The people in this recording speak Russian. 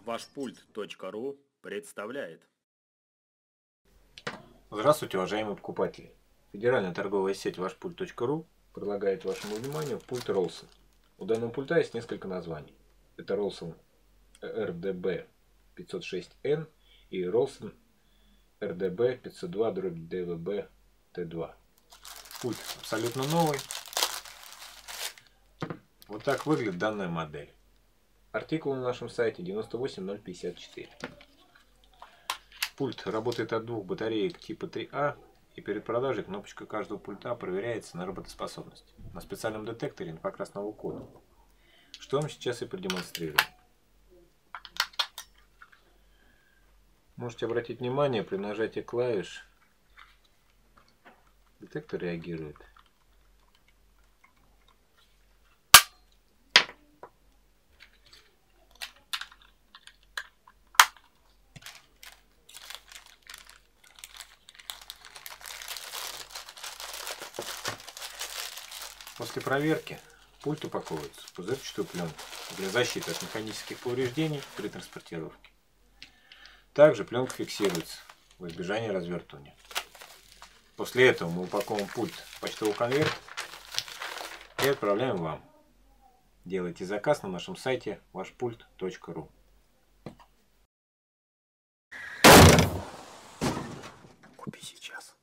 Вашпульт.ру представляет. Здравствуйте, уважаемые покупатели! Федеральная торговая сеть Вашпульт.ру предлагает вашему вниманию пульт Ролсон. У данного пульта есть несколько названий. Это Ролсон RDB 506N и Ролсон RDB 502/DVB T2. Пульт абсолютно новый. Вот так выглядит данная модель. Артикул на нашем сайте 98054. Пульт работает от двух батареек типа 3А, и перед продажей кнопочка каждого пульта проверяется на работоспособность на специальном детекторе инфракрасного кода, что я вам сейчас и продемонстрирую. Можете обратить внимание, при нажатии клавиш детектор реагирует. После проверки пульт упаковывается в пузырчатую пленку для защиты от механических повреждений при транспортировке. Также пленка фиксируется во избежание развертывания. После этого мы упаковываем пульт в почтовый конверт и отправляем вам. Делайте заказ на нашем сайте вашпульт.ру. Купи сейчас.